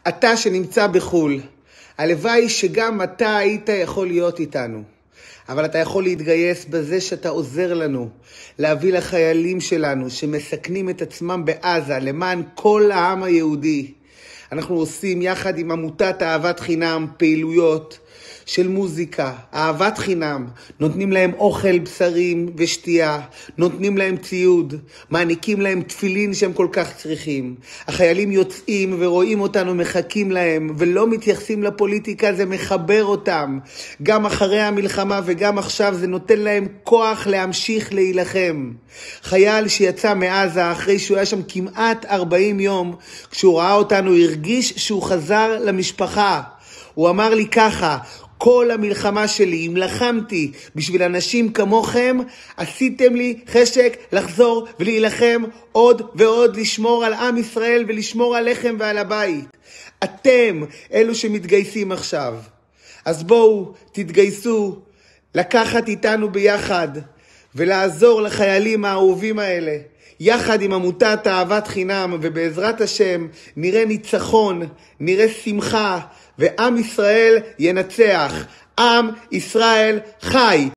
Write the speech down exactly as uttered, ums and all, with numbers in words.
אתה שנמצא בחול, הלוואי שגם אתה היית יכול להיות איתנו. אבל אתה יכול להתגייס בזה שאתה עוזר לנו, להביא לחיילים שלנו שמסכנים את עצמם בעזה למען כל העם היהודי. אנחנו עושים יחד עם עמותת אהבת חינם פעילויות של מוזיקה, אהבת חינם, נותנים להם אוכל, בשרים ושתייה, נותנים להם ציוד, מעניקים להם תפילין שהם כל כך צריכים. החיילים יוצאים ורואים אותנו, מחכים להם ולא מתייחסים לפוליטיקה, זה מחבר אותם. גם אחרי המלחמה וגם עכשיו זה נותן להם כוח להמשיך להילחם. חייל שיצא מעזה אחרי שהוא היה שם כמעט ארבעים יום, כשהוא ראה אותנו הרגיש שהוא חזר למשפחה. הוא אמר לי ככה: כל המלחמה שלי, אם לחמתי בשביל אנשים כמוכם, עשיתם לי חשק לחזור ולהילחם עוד ועוד, לשמור על עם ישראל ולשמור עליכם ועל הבית. אתם אלו שמתגייסים עכשיו. אז בואו תתגייסו לקחת איתנו ביחד ולעזור לחיילים האהובים האלה. יחד עם עמותת אהבת חינם, ובעזרת השם נראה ניצחון, נראה שמחה, ועם ישראל ינצח. עם ישראל חי.